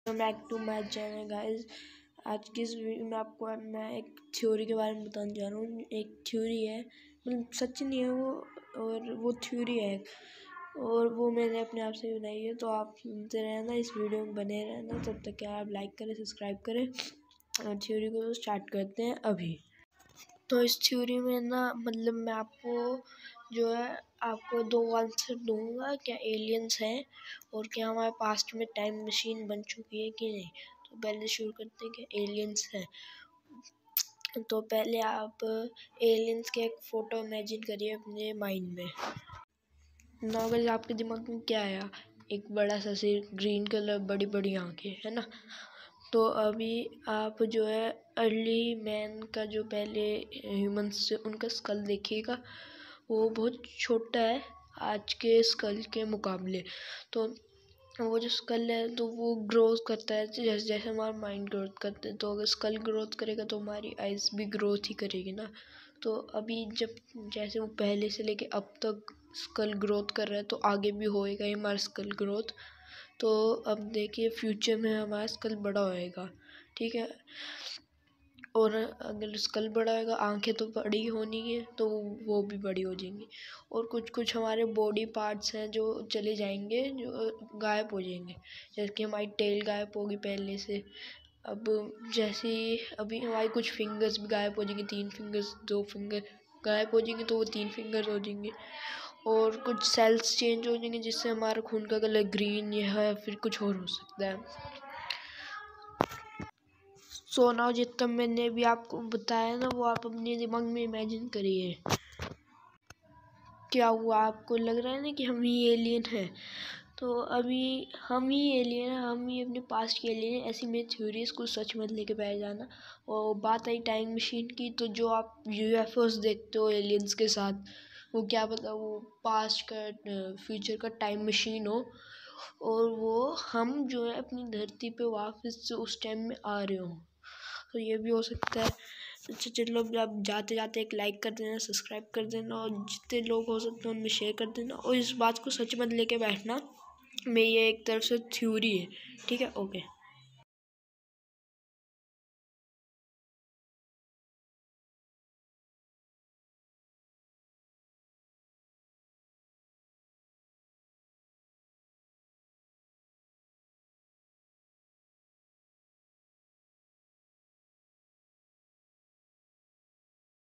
Back to my channel guys. आज की इस वीडियो में आपको मैं एक थ्योरी के बारे में बताने जा रहा हूँ। एक थ्योरी है, मतलब सच नहीं है वो, और वो थ्योरी है और वो मैंने अपने आप से बनाई है। तो आप सुनते रहना, इस वीडियो में बने रहना। तब तक क्या आप लाइक करें, सब्सक्राइब करें और थ्योरी को स्टार्ट करते हैं अभी। तो इस थ्योरी में ना, मतलब मैं आपको जो है आपको दो आंसर दूंगा, क्या एलियंस हैं और क्या हमारे पास्ट में टाइम मशीन बन चुकी है कि नहीं। तो पहले शुरू करते हैं कि एलियंस हैं। तो पहले आप एलियंस के एक फ़ोटो इमेजिन करिए अपने माइंड में। नॉर्मल आपके दिमाग में क्या आया? एक बड़ा सा सिर, ग्रीन कलर, बड़ी बड़ी आँखें, है ना। तो अभी आप जो है अर्ली मैन का जो पहले ह्यूमंस से उनका स्कल देखिएगा, वो बहुत छोटा है आज के स्कल के मुकाबले। तो वो जो स्कल है तो वो ग्रोथ करता है जैसे जैसे हमारा माइंड ग्रोथ करता है। तो अगर स्कल ग्रोथ करेगा तो हमारी आइज़ भी ग्रोथ ही करेगी ना। तो अभी जब जैसे वो पहले से लेके अब तक स्कल ग्रोथ कर रहा है, तो आगे भी होएगा ही हमारा स्कल ग्रोथ। तो अब देखिए फ्यूचर में हमारा स्कल बड़ा होएगा, ठीक है। और अगर स्कल बड़ा होगा, आंखें तो बड़ी होनी है, तो वो भी बड़ी हो जाएंगी। और कुछ कुछ हमारे बॉडी पार्ट्स हैं जो चले जाएंगे, जो गायब हो जाएंगे। जैसे कि हमारी टेल गायब होगी पहले से। अब जैसे अभी हमारी कुछ फिंगर्स भी गायब हो जाएंगी, 3 फिंगर्स 2 फिंगर गायब हो जाएंगे, तो वो 3 फिंगर हो जाएंगे। और कुछ सेल्स चेंज हो जाएंगे, जिससे हमारा खून का कलर ग्रीन या फिर कुछ और हो सकता है। सो नाउ जितना मैंने भी आपको बताया ना, वो आप अपने दिमाग में इमेजिन करिए। क्या हुआ? आपको लग रहा है ना कि हम ही एलियन हैं। तो अभी हम ही एलियन हैं, हम ही अपने पास्ट के एलियन हैं। ऐसी मेरी थ्योरीज को सच मत लेके बैठ जाना। और बात आई टाइम मशीन की, तो जो आप यूएफओस देखते हो एलियंस के साथ, वो क्या पता वो पास्ट का फ्यूचर का टाइम मशीन हो, और वो हम जो है अपनी धरती पे वापस से उस टाइम में आ रहे हों। तो ये भी हो सकता है। अच्छा चलो, अब जाते जाते एक लाइक कर देना, सब्सक्राइब कर देना, और जितने लोग हो सकते हैं उनमें शेयर कर देना। और इस बात को सच मत लेके बैठना, मैं ये एक तरफ से थ्योरी है, ठीक है। ओके।